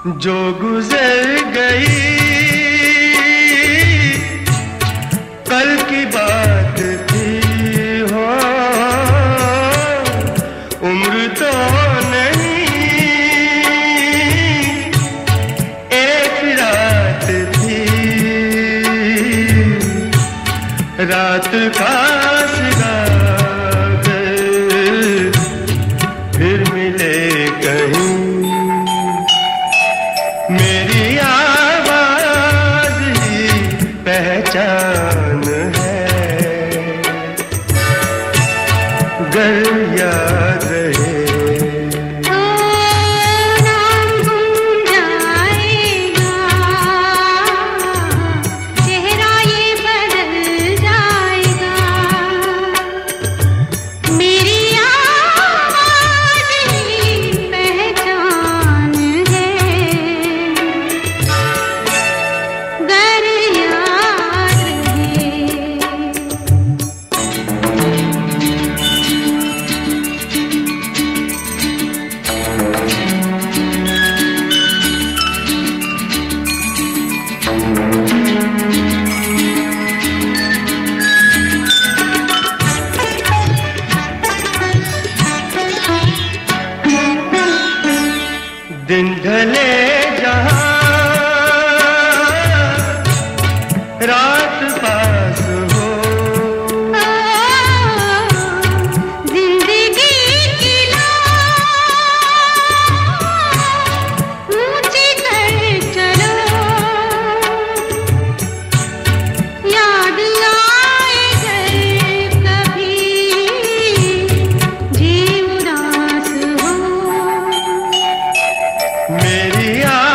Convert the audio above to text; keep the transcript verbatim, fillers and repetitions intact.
जो गुजर गई कल की बात थी हो, उम्र तो नहीं एक रात थी, रात का फिर मिले कहीं, मेरी आवाज ही पहचान है, गर याद रहे तो नाम गुम जाएगा, चेहरा ये बदल जाएगा, मेरी दिन ढले जहां रात पास हो, जिंदगी की ऊंची कर चलो, याद आए घर कभी जी उदास हो, मेरी